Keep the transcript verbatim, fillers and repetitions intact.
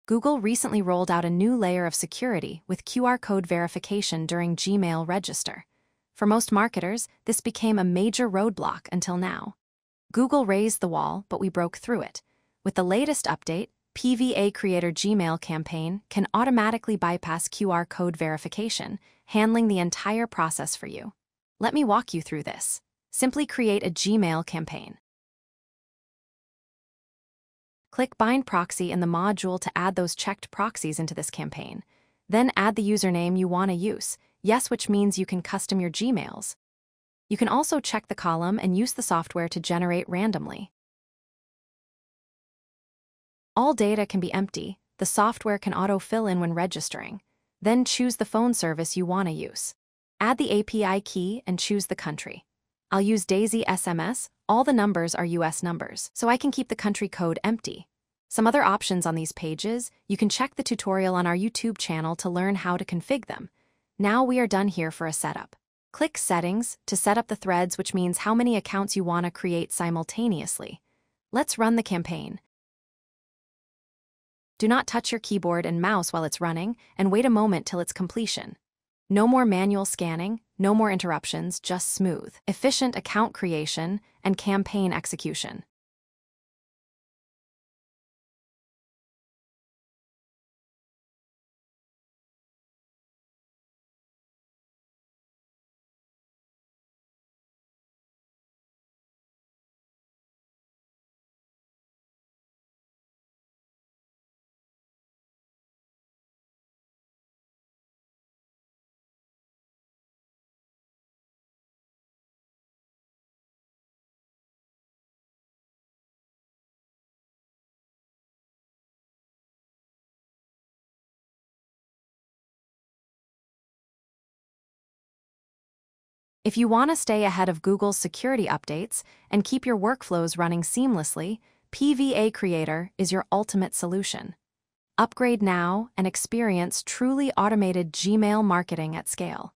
Google recently rolled out a new layer of security with Q R code verification during Gmail Register. For most marketers, this became a major roadblock until now. Google raised the wall, but we broke through it. With the latest update, PVACreator Gmail campaign can automatically bypass Q R code verification, handling the entire process for you. Let me walk you through this. Simply create a Gmail campaign. Click Bind Proxy in the module to add those checked proxies into this campaign. Then add the username you want to use, yes, which means you can custom your Gmails. You can also check the column and use the software to generate randomly. All data can be empty. The software can auto-fill in when registering. Then choose the phone service you want to use. Add the A P I key and choose the country. I'll use Daisy S M S. All the numbers are U S numbers, so I can keep the country code empty. Some other options on these pages, you can check the tutorial on our YouTube channel to learn how to configure them. Now we are done here for a setup. Click Settings to set up the threads, which means how many accounts you want to create simultaneously. Let's run the campaign. Do not touch your keyboard and mouse while it's running, and wait a moment till its completion. No more manual scanning, no more interruptions, just smooth, efficient account creation and campaign execution. If you want to stay ahead of Google's security updates and keep your workflows running seamlessly, PVACreator is your ultimate solution. Upgrade now and experience truly automated Gmail marketing at scale.